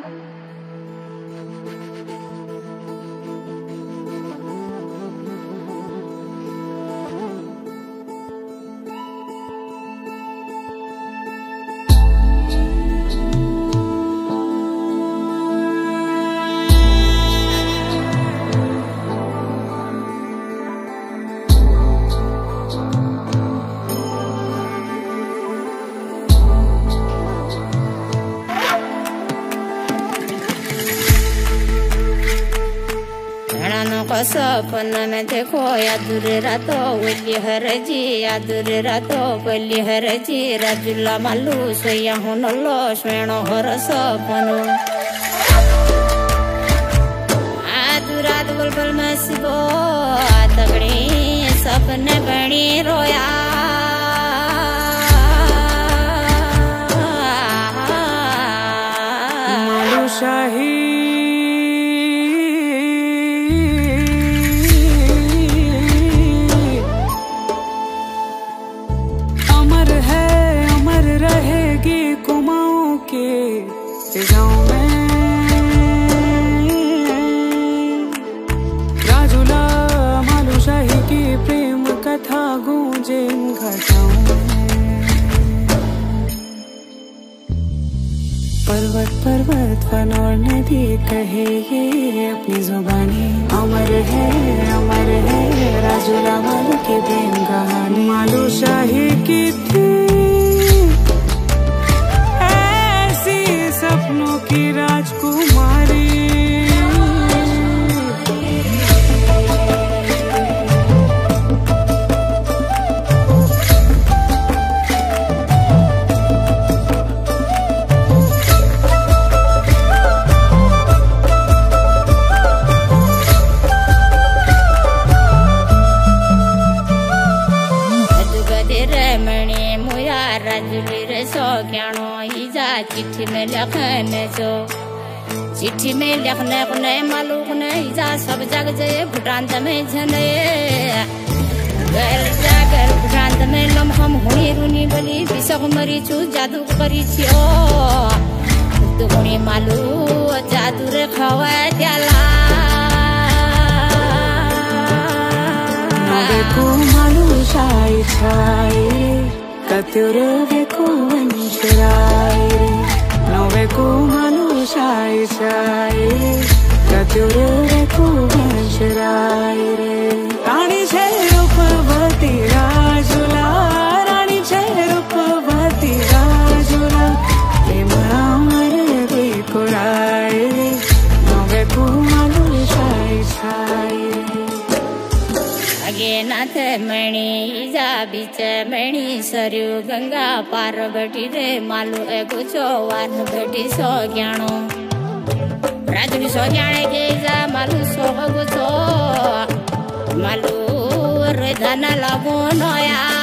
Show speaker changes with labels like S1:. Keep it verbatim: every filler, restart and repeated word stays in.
S1: सपन में देखो यादुर रातो वली हर जी यादुर रातो वली हर जी राजुला मालू सोया हुनलो स्वेणो हर सपन आदुरात बुलबुल मसबो तगड़ी सपने बनी रोया
S2: मालू शाही गाँव में राजुला मालू शाही की प्रेम कथा गूंजे इन घटाओं में। पर्वत पर्वत वन और नदी कहे ये अपनी जुबानी अमर है अमर है राजुला मालू की प्रेम कहानी। मालू शाही की थी सपनों की राजकुमारी
S1: रमणी मुया राजुली रे सो ज्ञानो हिजा चिट्ठी में लिखने जो चिट्ठी में लिखने अपने मालूक ने हिजा सब जग जे भूटान में झने घर जाकर भूटान में लमहम हुई रुनी बली बिसक मरी चू जादू करी छियो तो हुनी मालू जादू रे खवा त्याला
S2: देखो मालू शाही छाई कत्यूरे देखो वंशराई नवे को मालू शाही छाई कत्यूरे देखो वंशराई रे रानी छे रूपवती राजुला रानी छे रूपवती राजुला प्रेम अमर देखो राई रे नवे को मालू शाही छाई
S1: आगे नाथ मणि जा बीच मणि सरयू गंगा पार बैठी रे मालू एगो चौवान बैठी सो ज्ञानो राजुली सो ज्ञाने के जा मालू सो गो चो मालू रे धन लागो नया